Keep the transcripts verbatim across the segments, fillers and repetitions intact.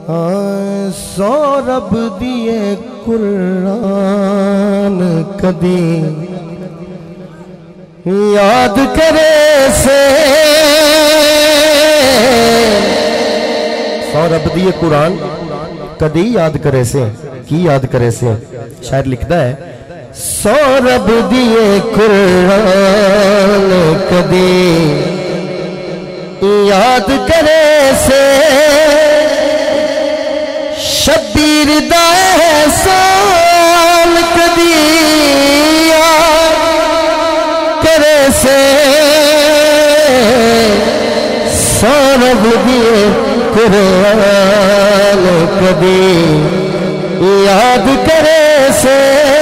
सौरभ दिए कुरान कदी याद करे से। सौरभ दिए कुरान कदी याद करे से की याद करे से। शायर लिखता है सौरभ दिए कुरान कदी याद करे से। शबीर दा एहसान कदी याद करे से। सौरभ दिए कुरान कदी याद करे से।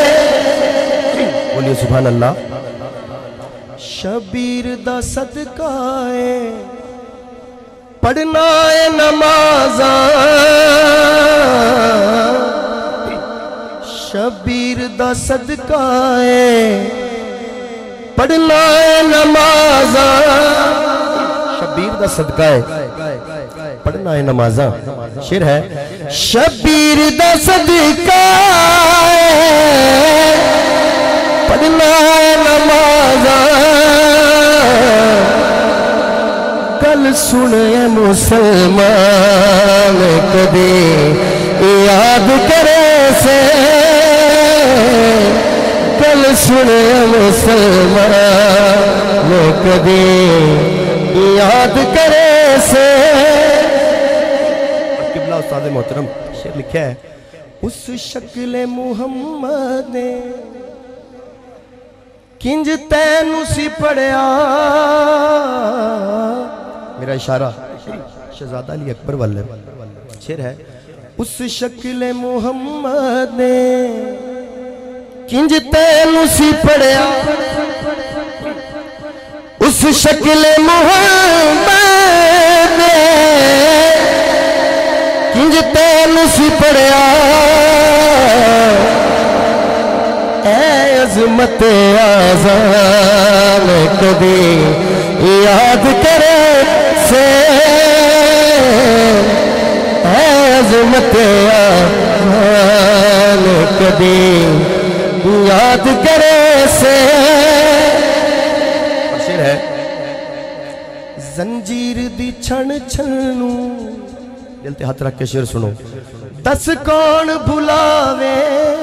बोलिए सुभान अल्लाह। शबीर दा सदका है पढ़ना है नमाज़ा। शबीर दा सदका है पढ़ना है नमाज़ा। शबीर दा सदका है पढ़ना है नमाज़ा। शेर है शबीर दा सदका है पढ़ना है नमाज़ा। गल सुने मुसलमान कदे याद करे से। गल सुने मुसलमान कदे याद करे से। किबला उस्ताद मोहतरम शेर लिखा है उस शक्ल मुहम्मद ने किंज तैनू सी पढ़िया। मेरा इशारा शहजादा अली अकबर वाले शेर है उस शक्ल मुहम्मद ने किंज तैनू सी पढ़िया। उस शक्ल मुहम्मद ने किंज तैनू सी पढ़िया। अज़मत आज़ान कदी याद करे से। अज़मत आज़ान कदी याद करे से। शेर है जंजीर दी छण छनू दिल ते हाथ रख के शेर सुनो। दस कौन भुलावे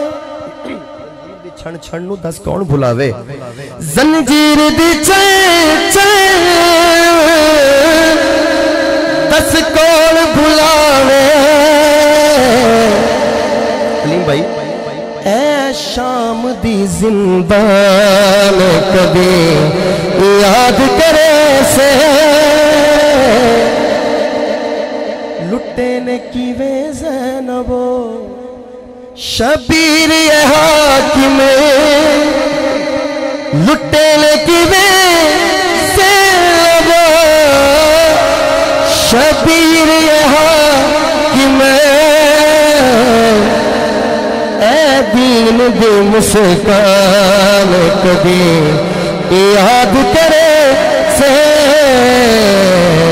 छण छण नू दस कौन भुलावे। जंजीर दी छण छण दस कौन भुलावे। अलीम भाई ऐ शाम दी जिंदान कदे याद करे से। लुटे ने किवे ज़ैनबो शबीर ये हाकिम लुटे ने किवे ज़ैनबो शबीर ये हाकिम। ऐ दीन दे मुस्कान कदी याद करे से।